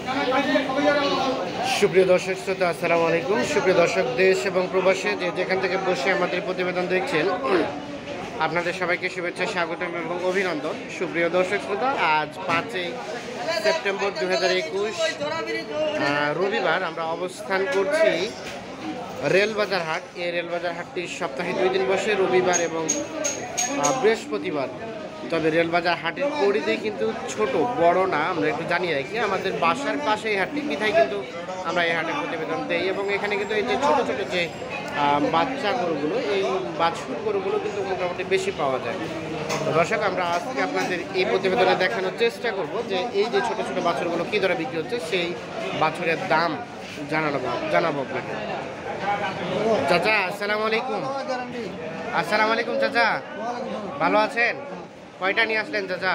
সুপ্রিয় দর্শক শ্রোতা, আসসালামু আলাইকুম। সুপ্রিয় দর্শক, দেশ এবং প্রবাসে যেখান থেকে বসে আমাদের প্রতিবেদন দেখছেন, আপনাদের সবাইকে শুভেচ্ছা, স্বাগতম এবং অভিনন্দন। সুপ্রিয় দর্শক শ্রোতা, আজ 5 সেপ্টেম্বর 2021 রবিবার আমরা অবস্থান করছি রেলবাজার হাট। এই রেলবাজার হাটটি সপ্তাহে 2 দিন বসে, রবিবার এবং বৃহস্পতিবার। তবে রেলবাজার হাটের পরিধি কিন্তু ছোট, বড় না। আমরা একটু জানিয়ে রাখি, আমাদের বাসার পাশে এই হাটটি, বিধায় কিন্তু আমরা এই হাটের প্রতিবেদন দিই। এবং এখানে কিন্তু এই যে ছোটো ছোটো যে বাচ্চা গরুগুলো, এই বাছুর গরুগুলো কিন্তু মোটামুটি বেশি পাওয়া যায়। তো দর্শক, আমরা আজকে আপনাদের এই প্রতিবেদনে দেখানোর চেষ্টা করব যে এই যে ছোটো ছোটো বাছুরগুলো কী দরে বিক্রি হচ্ছে, সেই বাছুরের দাম জানাবো আপনাকে। চাচা, আসসালামু আলাইকুম। আসসালামু আলাইকুম চাচা, ভালো আছেন? কয়টা নিয়ে আসলেন চাচা?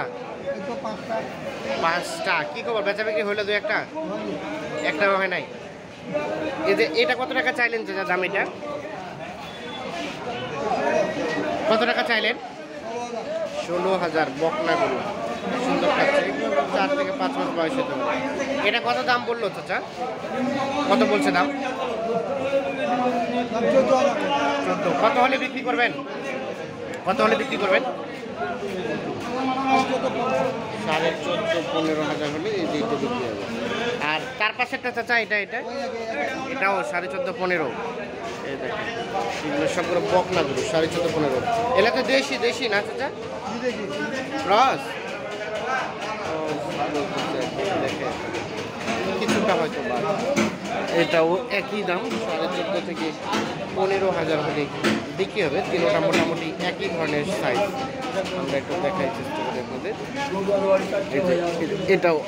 5টা। কি খবর, বেচা বিক্রি হইলো? 2-1টা? একটাও হয় নাই। এই যে এটা কত টাকা চাইলেন চাচা দাম? এটা কত টাকা চাইলেন? 16,000। বকনা গরু, সুন্দর খাচ্ছে, 4 থেকে 5 মাস বয়স হতে হবে। এটা কত দাম বললো চাচা? কত বলছে দাম? 14। কত হলে বিক্রি করবেন? কত হলে বিক্রি করবেন? 14,500-15,000 হলে এই যে এটা বিক্রি হবে। আর তার পাশেরটা চাচা, এটাও 14,500-15,000। এই দেখেন, এগুলো সবগুলো বকনা গরু, 14,500-15,000। এলাকা দেশি না চাচা? ক্রস। দেখেন কিছুটা হয়তো বা এটাও একই দাম, 14,500 থেকে 15,000 হলে বিক্রি হবে। তিনটা মোটামুটি একই ধরনের সাইজ। আমরা একটু দেখাই চেষ্টা করি আপনাদের। এটাও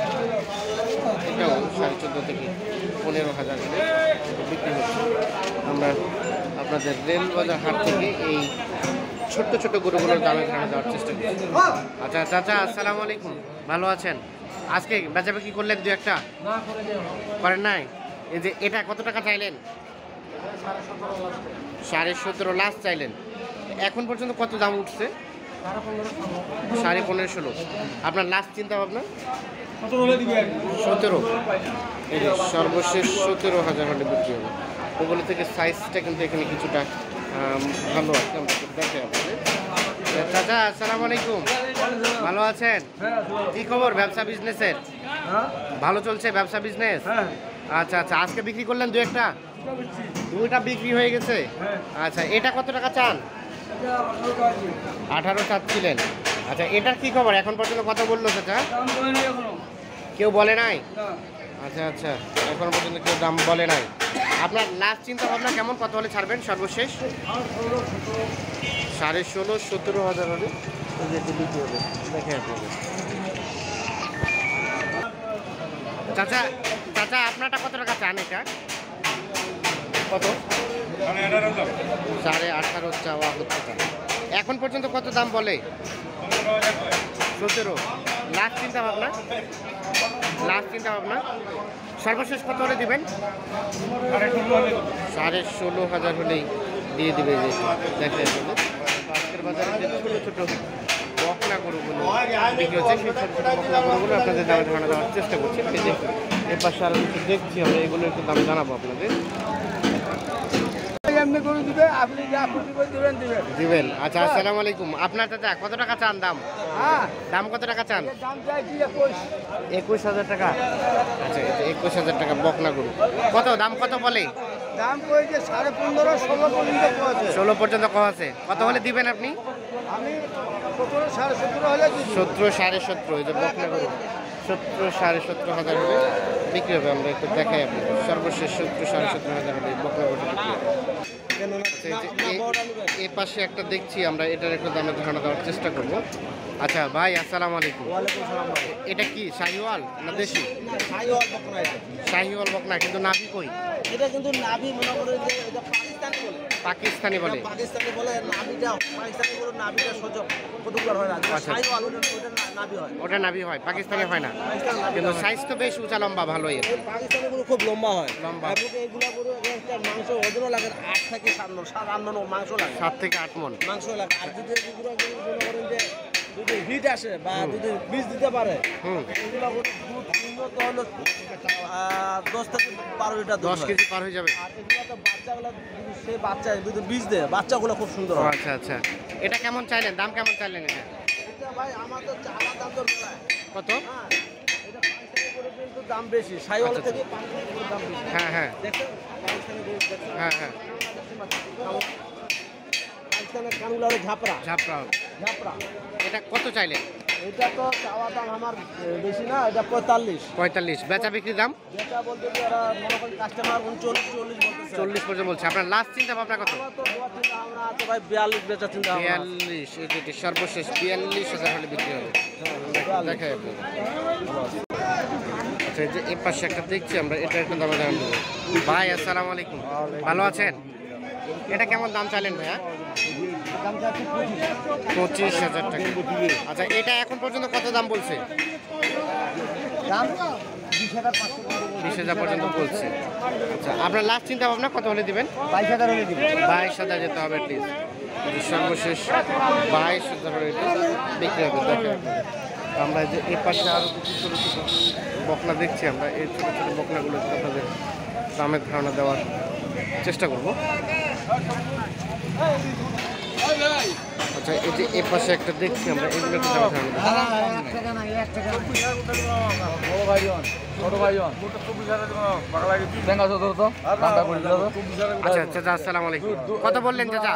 14,500 থেকে 15,000 হলে বিক্রি হচ্ছে। আমরা আপনাদের রেলবাজার হাট থেকে এই ছোট্ট ছোট গরুগুলোর দামে ধারণা দেওয়ার চেষ্টা করি। আচ্ছা চাচা, আসসালামু আলাইকুম, ভালো আছেন? আজকে বেচা বিক্রি করলেন 2-1টা? করেন নাই। এই যে এটা কত টাকা চাইলেন? 17.5 লাস্ট চাইলেন। এখন পর্যন্ত কত দাম উঠছে? 15.5-16। আপনার লাস্ট চিন্তা ভাবনা? 17। এই যে সর্বশেষ 17,000 হলে বিক্রি হবে। ওগুলো থেকে সাইজটা কিন্তু এখানে কিছুটা ভালো আছে। আমরা দেখে আপনাদের। চাচা, আসসালামু আলাইকুম, ভালো আছেন? কি খবর ব্যবসা বিজনেসের? ভালো চলছে ব্যবসা বিজনেস? আচ্ছা আচ্ছা, আজকে বিক্রি করলেন 2-1টা? 2টা বিক্রি হয়ে গেছে। আচ্ছা, এটা কত টাকা চান? 18 চাচ্ছিলেন। আচ্ছা, এটার কি খবর, এখন পর্যন্ত কত বললো চাচা? কেউ বলে নাই? আচ্ছা আচ্ছা, এখন পর্যন্ত কেউ দাম বলে নাই। আপনার লাস্ট চিন্তা ভাবনা কেমন, কত হলে ছাড়বেন সর্বশেষ? 16,500-17,000 হলে বিক্রি হবে। দেখে আপনাদের। চাচা চাচা, আপনারটা কত টাকা চান? এটা কত? 18.5 চাওয়া হচ্ছে। এখন পর্যন্ত কত দাম বলে? 17। লাস্ট চিন্তা ভাবনা? সর্বশেষ কত হলে দিবেন? 16,500 হলেই দিয়ে দিবে। যে দেখে আজকের বাজারে যে ছোটো ছোটো বকনা গরুগুলো বিক্রি হচ্ছে, সেই ছোটো ছোটো বকনা গরুগুলো আপনাদের দামে ধারণা দেওয়ার চেষ্টা করছি। এই যে এর পাশে আরও একটু দেখছি আমরা, এগুলো একটু দাম জানাবো আপনাদের। দিবেন। আচ্ছা, আসসালামু আলাইকুম। আপনার চাচা কত টাকা চান দাম? দাম কত টাকা চান? 21,000 টাকা। আচ্ছা, 21,000 টাকা বকনা গরু। কত দাম, কত বলে? দাম করেছে 15.5-16 পর্যন্ত। 16 পর্যন্ত কম আছে। কত হলে দিবেন আপনি? আমি 17-17.5 হলে 17-17,500। এই যে বকনা গরু 17-17,500 হলে বিক্রি হবে। আমরা একটু দেখাই আপনাদের। সর্বশেষ 17-17,500 হলে বকনা গরু বিক্রি হবে। এ পাশে একটা দেখছি আমরা, এটার একটু দামের ধারণা দেওয়ার চেষ্টা করব। আচ্ছা ভাই, আসসালামু আলাইকুম। এটা কি শাহিওয়াল না দেশি? শাহিওয়াল বকনা, কিন্তু নাভি কই? এটা কিন্তু নাভি মনে করে যে এটা পাকিস্তানি বলে। পাকিস্তানি বলে। নাভিটা পাকিস্তানি বলে, নাভিটা সোজা কতগুলো হয় না। শাহিওয়াল ওটা নাভি হয়। ওটা নাভি হয়, পাকিস্তানি হয় না। কিন্তু সাইজ তো বেশ উঁচা লম্বা, ভালোই। পাকিস্তানি গরু খুব লম্বা হয়। এগুলো গরু একটা মাংস ওজনও লাগে 8 থেকে 7 মণ মাংস লাগে। 7 থেকে 8 মণ মাংস লাগে। আর যদি এগুলো মনে করেন যে যদি হিট আসে বা যদি বীজ দিতে পারে, এগুলো দুধ তো হলো 10 থেকে 12 লিটার দুধ 10 হয়। কেজি পার হয়ে যাবে। আর এগুলো তো বাচ্চাগুলো সেই বাচ্চা যদি বীজ দেয় বাচ্চাগুলো খুব সুন্দর ও হয়। আচ্ছা আচ্ছা, এটা কেমন চাইলেন, দাম কেমন চাইলেন এটা? এটা ভাই আমাদের চাওয়া দাম তো মেলায়। কত? হ্যাঁ, এটা পাকিস্তানি গরু কিন্তু দাম বেশি, সাইওয়াল আচ্ছা, থেকে পাকিস্তানি গরুর দাম বেশি। হ্যাঁ হ্যাঁ দেখছেন পাকিস্তানি গরু দেখছেন? হ্যাঁ হ্যাঁ, পাকিস্তানের কানগুলো হলো ঝাপড়া ঝাপড়া হবে। ঝাপড়া। এটা কত চাইলেন? এটা তো চাওয়া দাম আমার বেশি না, এটা 45। 45, বেচা বিক্রির দাম যেটা বলতে যে ওরা মনে করেন কাস্টমার 39-40 বলতেছে। 40 পর্যন্ত বলছে। আপনার লাস্ট চিন্তা ভাবনা কত? আমার তো দোয়া চিন্তা ভাবনা আছে ভাই 42 বেচা চিন্তা ভাবনা আছে। 42, এটি সর্বশেষ 42,000 হলে বিক্রি হবে। দেখাই আপনাকে। আচ্ছা, এই যে এই পাশে একটা দেখছি আমরা, এটা একটু দামে দাম দেবো। ভাই আসসালামু আলাইকুম, ভালো আছেন? এটা কেমন দাম চাইলেন ভাইয়া? 25,000 টাকা। আচ্ছা, এটা এখন পর্যন্ত কত দাম বলছে? দাম 20,000 পর্যন্ত বলছে। আচ্ছা, আপনার লাস্ট চিন্তা ভাবনা কত হলে দিবেন? 22,000 হলে দিব। 22,000 যেতে হবে প্লিজ। সর্বশেষ 22,000 হলে বিক্রি হবে। দেখেন আমরা যে এই পাশে আরও কিছু ছোটো ছোটো বকনা দেখছি, আমরা এই ছোটো ছোটো বকনাগুলো আপনাদের দামের ধারণা দেওয়ার চেষ্টা করব। আচ্ছা, এই যে এই পাশে একটা দেখছি আমরা, এগুলো একটু দামের ধারণা দেবো। আচ্ছা চাচা আসসালামু আলাইকুম, কত বললেন চাচা?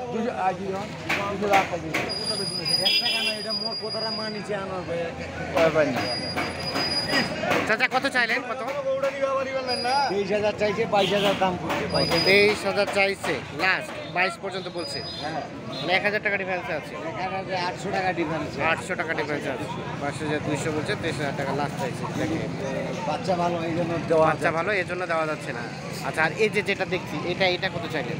চাচা কত চাইলেন, কত? 20,000 চাইছে, 22,000 দাম করছে। 23,000 চাইছে, লাস্ট 22 পর্যন্ত বলছে। মানে 1,000 টাকা ডিফারেন্স আছে, 800 টাকা ডিফারেন্স। 800 টাকা ডিফারেন্স আছে। 5,200 বলছে, 23,000 টাকা লাস্ট চাইছে। দেখেন, বাচ্চা ভালো এই জন্য দেওয়া বাচ্চা ভালো, এই জন্য দেওয়া যাচ্ছে না। আচ্ছা, আর এই যে যেটা দেখছি, এটা কত চাইলেন?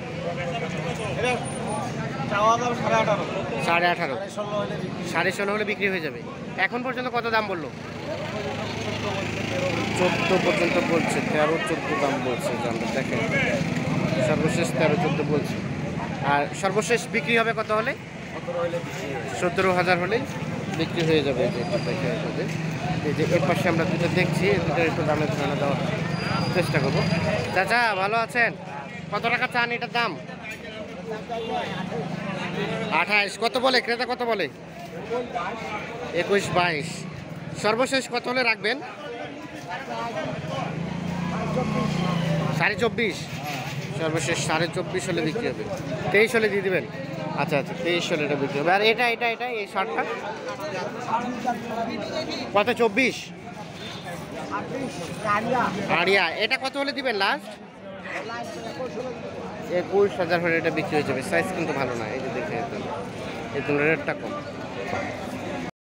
চাওয়া দাম 18.5। 18.5, 16 হলে 16.5 হলে বিক্রি হয়ে যাবে। এখন পর্যন্ত কত দাম বললো? 14 পর্যন্ত বলছে, 13-14 দাম বলছে। জানতে দেখেন, সর্বশেষ 13-14 বলছে। আর সর্বশেষ বিক্রি হবে কত হলে? 17,000 হলেই বিক্রি হয়ে যাবে। এই যে এটা দেখে আপনাদের, এই যে এর পাশে আমরা দুটো দেখছি, দুটোর একটু দামের ধারণা দেওয়ার চেষ্টা করবো। চাচা ভালো আছেন? কত টাকা চান এটার দাম? 28। কত বলে ক্রেতা, কত বলে? 21-22। সর্বশেষ কত হলে রাখবেন? 24.5। সর্বশেষ 24.5 হলে বিক্রি হবে। 23 হলে দিয়ে দিবেন? আচ্ছা আচ্ছা, 23 হলে এটা বিক্রি হবে। আর এটা এটা এটা এই শার্টটা কত? 24। আড়িয়া, এটা কত হলে দিবেন লাস্ট? 21,000 হলে এটা বিক্রি হয়ে যাবে। সাইজ কিন্তু ভালো না, এই যে দেখে এই রেটটা কম।